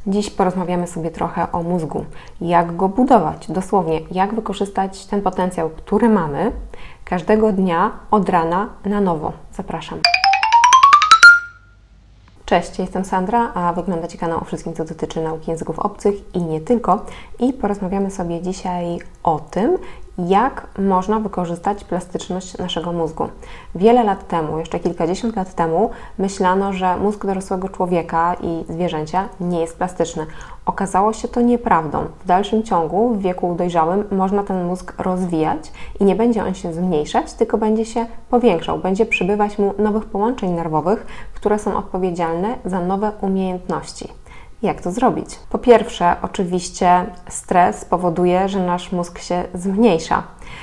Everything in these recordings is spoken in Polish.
Dziś porozmawiamy sobie trochę o mózgu. Jak go budować, dosłownie, jak wykorzystać ten potencjał, który mamy każdego dnia od rana na nowo. Zapraszam. Cześć, jestem Sandra, a Wy oglądacie kanał o wszystkim, co dotyczy nauki języków obcych i nie tylko. I porozmawiamy sobie dzisiaj o tym, jak można wykorzystać plastyczność naszego mózgu. Wiele lat temu, jeszcze kilkadziesiąt lat temu, myślano, że mózg dorosłego człowieka i zwierzęcia nie jest plastyczny. Okazało się to nieprawdą. W dalszym ciągu, w wieku dojrzałym, można ten mózg rozwijać i nie będzie on się zmniejszać, tylko będzie się powiększał. Będzie przybywać mu nowych połączeń nerwowych, które są odpowiedzialne za nowe umiejętności. Jak to zrobić? Po pierwsze, oczywiście stres powoduje, że nasz mózg się zmniejsza.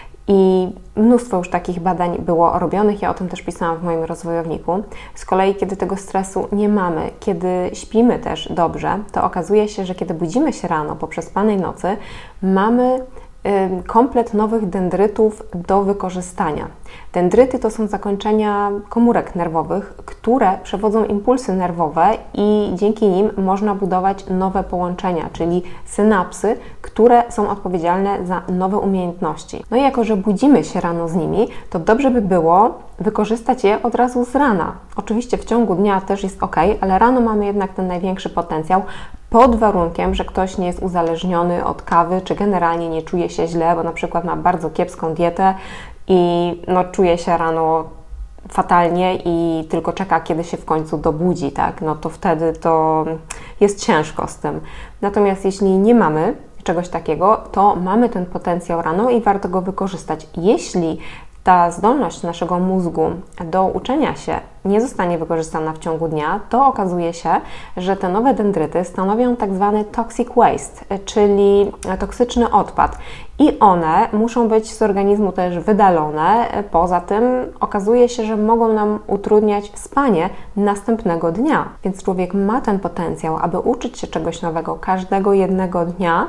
I mnóstwo już takich badań było robionych, ja o tym też pisałam w moim rozwojowniku. Z kolei, kiedy tego stresu nie mamy, kiedy śpimy też dobrze, to okazuje się, że kiedy budzimy się rano po przespanej nocy, mamy komplet nowych dendrytów do wykorzystania. Dendryty to są zakończenia komórek nerwowych, które przewodzą impulsy nerwowe i dzięki nim można budować nowe połączenia, czyli synapsy, które są odpowiedzialne za nowe umiejętności. No i jako, że budzimy się rano z nimi, to dobrze by było wykorzystać je od razu z rana. Oczywiście w ciągu dnia też jest ok, ale rano mamy jednak ten największy potencjał, pod warunkiem, że ktoś nie jest uzależniony od kawy, czy generalnie nie czuje się źle, bo na przykład ma bardzo kiepską dietę i czuje się rano fatalnie i tylko czeka, kiedy się w końcu dobudzi, tak? No to wtedy to jest ciężko z tym. Natomiast jeśli nie mamy czegoś takiego, to mamy ten potencjał rano i warto go wykorzystać. Jeśli ta zdolność naszego mózgu do uczenia się nie zostanie wykorzystana w ciągu dnia, to okazuje się, że te nowe dendryty stanowią tak zwany toxic waste, czyli toksyczny odpad i one muszą być z organizmu też wydalone. Poza tym okazuje się, że mogą nam utrudniać spanie następnego dnia. Więc człowiek ma ten potencjał, aby uczyć się czegoś nowego każdego jednego dnia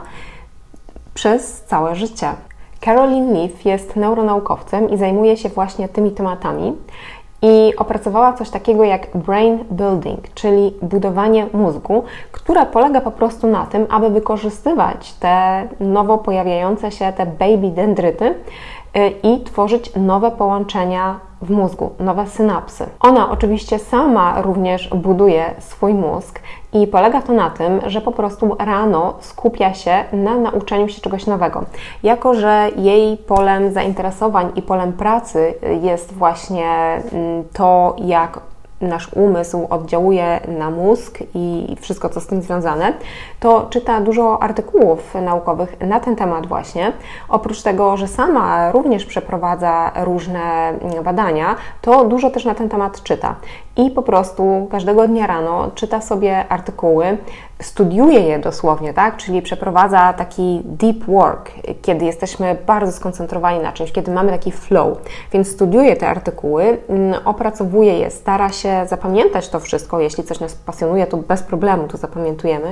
przez całe życie. Caroline Leaf jest neuronaukowcem i zajmuje się właśnie tymi tematami i opracowała coś takiego jak brain building, czyli budowanie mózgu, które polega po prostu na tym, aby wykorzystywać te nowo pojawiające się, te baby dendryty i tworzyć nowe połączenia w mózgu, nowe synapsy. Ona oczywiście sama również buduje swój mózg i polega to na tym, że po prostu rano skupia się na nauczeniu się czegoś nowego. Jako że jej polem zainteresowań i polem pracy jest właśnie to, jak nasz umysł oddziałuje na mózg i wszystko, co z tym związane, to czyta dużo artykułów naukowych na ten temat właśnie. Oprócz tego, że sama również przeprowadza różne badania, to dużo też na ten temat czyta. I po prostu każdego dnia rano czyta sobie artykuły, studiuje je dosłownie, tak? Czyli przeprowadza taki deep work, kiedy jesteśmy bardzo skoncentrowani na czymś, kiedy mamy taki flow. Więc studiuje te artykuły, opracowuje je, stara się zapamiętać to wszystko. Jeśli coś nas pasjonuje, to bez problemu to zapamiętujemy.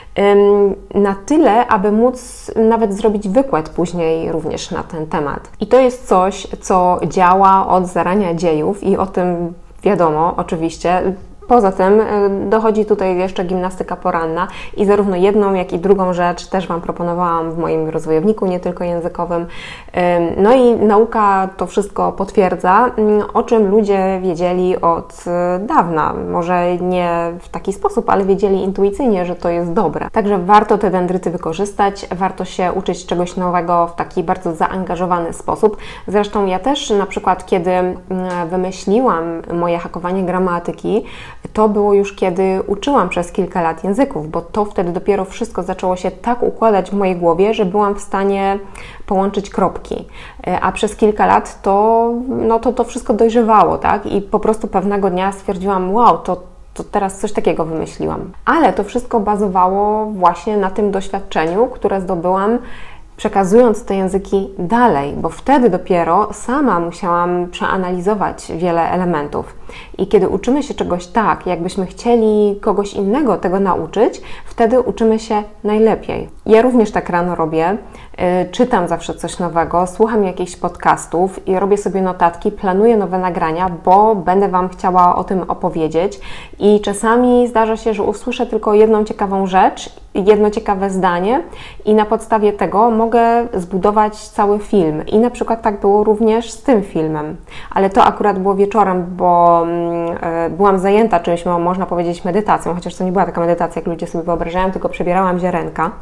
Na tyle, aby móc nawet zrobić wykład później również na ten temat. I to jest coś, co działa od zarania dziejów i o tym wiadomo, oczywiście. Poza tym dochodzi tutaj jeszcze gimnastyka poranna i zarówno jedną, jak i drugą rzecz też Wam proponowałam w moim rozwojowniku, nie tylko językowym. No i nauka to wszystko potwierdza, o czym ludzie wiedzieli od dawna. Może nie w taki sposób, ale wiedzieli intuicyjnie, że to jest dobre. Także warto te dendryty wykorzystać, warto się uczyć czegoś nowego w taki bardzo zaangażowany sposób. Zresztą ja też na przykład, kiedy wymyśliłam moje hakowanie gramatyki, to było już kiedy uczyłam przez kilka lat języków, bo to wtedy dopiero wszystko zaczęło się tak układać w mojej głowie, że byłam w stanie połączyć kropki. A przez kilka lat to wszystko dojrzewało, tak? I po prostu pewnego dnia stwierdziłam, wow, to teraz coś takiego wymyśliłam. Ale to wszystko bazowało właśnie na tym doświadczeniu, które zdobyłam przekazując te języki dalej, bo wtedy dopiero sama musiałam przeanalizować wiele elementów. I kiedy uczymy się czegoś tak, jakbyśmy chcieli kogoś innego tego nauczyć, wtedy uczymy się najlepiej. Ja również tak rano robię, czytam zawsze coś nowego, słucham jakichś podcastów i robię sobie notatki, planuję nowe nagrania, bo będę Wam chciała o tym opowiedzieć i czasami zdarza się, że usłyszę tylko jedną ciekawą rzecz, jedno ciekawe zdanie i na podstawie tego mogę zbudować cały film. I na przykład tak było również z tym filmem. Ale to akurat było wieczorem, bo byłam zajęta czymś, można powiedzieć, medytacją, chociaż to nie była taka medytacja, jak ludzie sobie wyobrażają, tylko przebierałam ziarenka.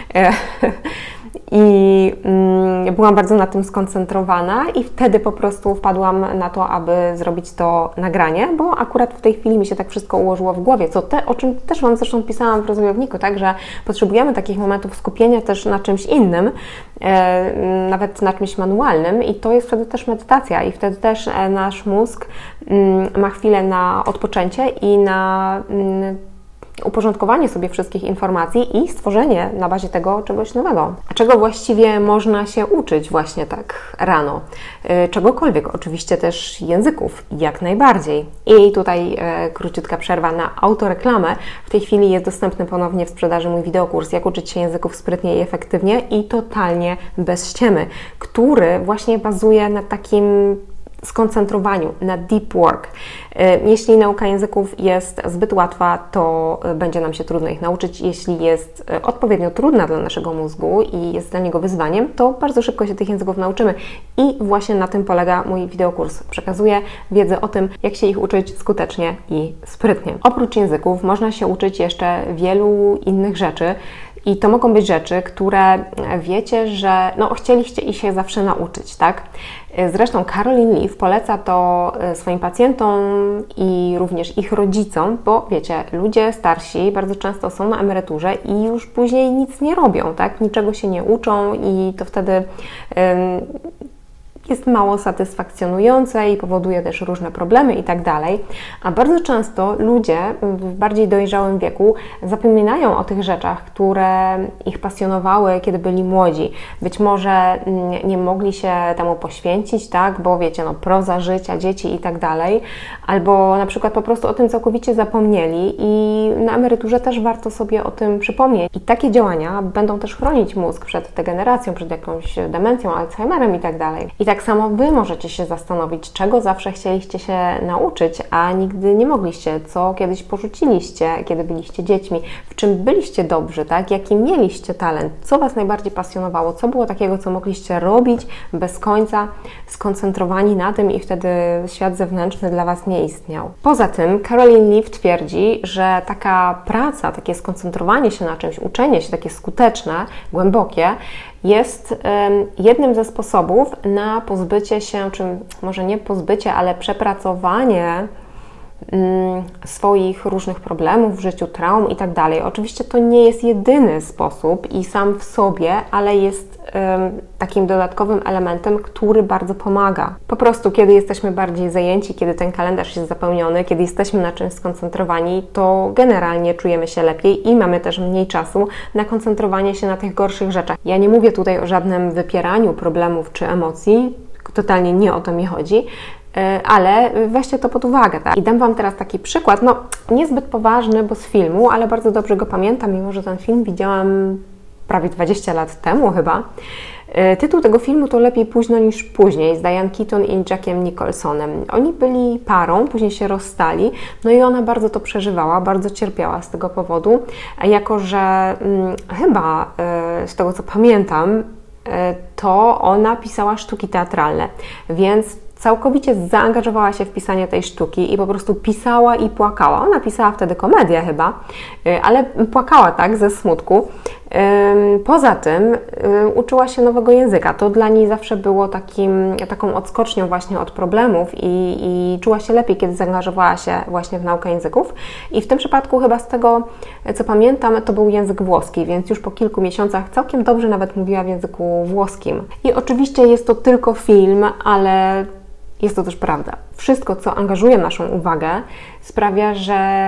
I byłam bardzo na tym skoncentrowana i wtedy po prostu wpadłam na to, aby zrobić to nagranie, bo akurat w tej chwili mi się tak wszystko ułożyło w głowie, o czym też Wam zresztą pisałam w rozwojowniku, tak, że potrzebujemy takich momentów skupienia też na czymś innym, nawet na czymś manualnym i to jest wtedy też medytacja i wtedy też nasz mózg ma chwilę na odpoczęcie i na uporządkowanie sobie wszystkich informacji i stworzenie na bazie tego czegoś nowego. A czego właściwie można się uczyć właśnie tak rano? Czegokolwiek, oczywiście też języków, jak najbardziej. I tutaj króciutka przerwa na autoreklamę. W tej chwili jest dostępny ponownie w sprzedaży mój wideokurs Jak uczyć się języków sprytnie i efektywnie i totalnie bez ściemy, który właśnie bazuje na takim skoncentrowaniu, na deep work. Jeśli nauka języków jest zbyt łatwa, to będzie nam się trudno ich nauczyć. Jeśli jest odpowiednio trudna dla naszego mózgu i jest dla niego wyzwaniem, to bardzo szybko się tych języków nauczymy. I właśnie na tym polega mój wideokurs. Przekazuję wiedzę o tym, jak się ich uczyć skutecznie i sprytnie. Oprócz języków można się uczyć jeszcze wielu innych rzeczy. I to mogą być rzeczy, które wiecie, że chcieliście ich się zawsze nauczyć, tak? Zresztą Caroline Leaf poleca to swoim pacjentom i również ich rodzicom, bo wiecie, ludzie starsi bardzo często są na emeryturze i już później nic nie robią, tak? Niczego się nie uczą i to wtedy jest mało satysfakcjonujące i powoduje też różne problemy i tak dalej. A bardzo często ludzie w bardziej dojrzałym wieku zapominają o tych rzeczach, które ich pasjonowały, kiedy byli młodzi. Być może nie mogli się temu poświęcić, tak, bo wiecie, proza życia, dzieci i tak dalej, albo na przykład po prostu o tym całkowicie zapomnieli i na emeryturze też warto sobie o tym przypomnieć. I takie działania będą też chronić mózg przed degeneracją, przed jakąś demencją, Alzheimerem i tak dalej. I tak samo Wy możecie się zastanowić, czego zawsze chcieliście się nauczyć, a nigdy nie mogliście, co kiedyś porzuciliście, kiedy byliście dziećmi, w czym byliście dobrzy, tak? Jaki mieliście talent, co Was najbardziej pasjonowało, co było takiego, co mogliście robić bez końca, skoncentrowani na tym i wtedy świat zewnętrzny dla Was nie istniał. Poza tym Caroline Leaf twierdzi, że taka praca, takie skoncentrowanie się na czymś, uczenie się takie skuteczne, głębokie, jest jednym ze sposobów na pozbycie się, czy może nie pozbycie, ale przepracowanie swoich różnych problemów w życiu, traum i tak dalej. Oczywiście to nie jest jedyny sposób i sam w sobie, ale jest takim dodatkowym elementem, który bardzo pomaga. Po prostu, kiedy jesteśmy bardziej zajęci, kiedy ten kalendarz jest zapełniony, kiedy jesteśmy na czymś skoncentrowani, to generalnie czujemy się lepiej i mamy też mniej czasu na koncentrowanie się na tych gorszych rzeczach. Ja nie mówię tutaj o żadnym wypieraniu problemów czy emocji, totalnie nie o to mi chodzi, ale weźcie to pod uwagę, tak? I dam Wam teraz taki przykład, niezbyt poważny, bo z filmu, ale bardzo dobrze go pamiętam, mimo że ten film widziałam prawie 20 lat temu chyba. Tytuł tego filmu to Lepiej późno niż później, z Diane Keaton i Jackiem Nicholsonem. Oni byli parą, później się rozstali, i ona bardzo to przeżywała, bardzo cierpiała z tego powodu, jako że chyba z tego co pamiętam, to ona pisała sztuki teatralne, więc całkowicie zaangażowała się w pisanie tej sztuki i po prostu pisała i płakała. Ona pisała wtedy komedię chyba, ale płakała tak ze smutku. Poza tym uczyła się nowego języka. To dla niej zawsze było taką odskocznią właśnie od problemów i czuła się lepiej, kiedy zaangażowała się właśnie w naukę języków. I w tym przypadku chyba z tego, co pamiętam, to był język włoski, więc już po kilku miesiącach całkiem dobrze nawet mówiła w języku włoskim. I oczywiście jest to tylko film, ale jest to też prawda. Wszystko, co angażuje naszą uwagę, sprawia, że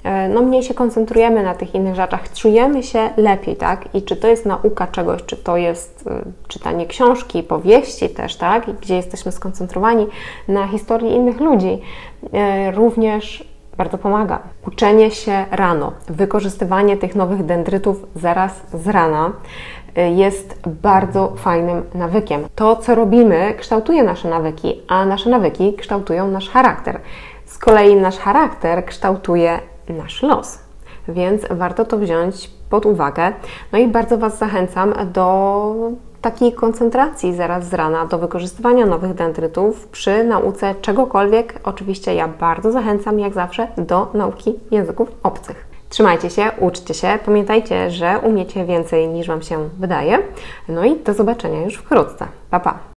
no mniej się koncentrujemy na tych innych rzeczach, czujemy się lepiej, tak? I czy to jest nauka czegoś, czy to jest czytanie książki, powieści też, tak? Gdzie jesteśmy skoncentrowani na historii innych ludzi, również bardzo pomaga. Uczenie się rano, wykorzystywanie tych nowych dendrytów zaraz z rana jest bardzo fajnym nawykiem. To, co robimy, kształtuje nasze nawyki, a nasze nawyki kształtują nasz charakter. Z kolei nasz charakter kształtuje nasz los, więc warto to wziąć pod uwagę. No i bardzo Was zachęcam do takiej koncentracji zaraz z rana, do wykorzystywania nowych dendrytów przy nauce czegokolwiek. Oczywiście ja bardzo zachęcam, jak zawsze, do nauki języków obcych. Trzymajcie się, uczcie się, pamiętajcie, że umiecie więcej niż Wam się wydaje. No i do zobaczenia już wkrótce. Pa, pa!